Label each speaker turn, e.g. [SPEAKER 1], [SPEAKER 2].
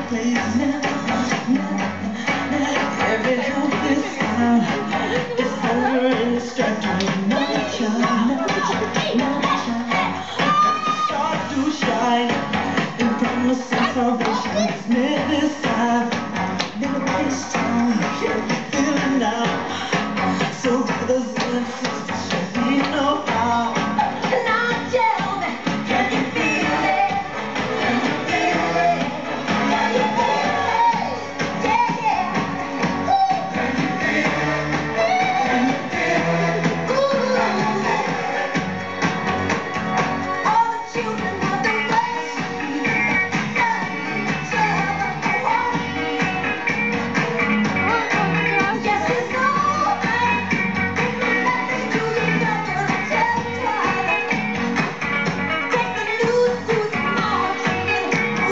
[SPEAKER 1] place. Every house is found. It's over and distracting. Another child, start to shine in promise of salvation. It's near this time, near this town, feeling now. So brothers and sisters,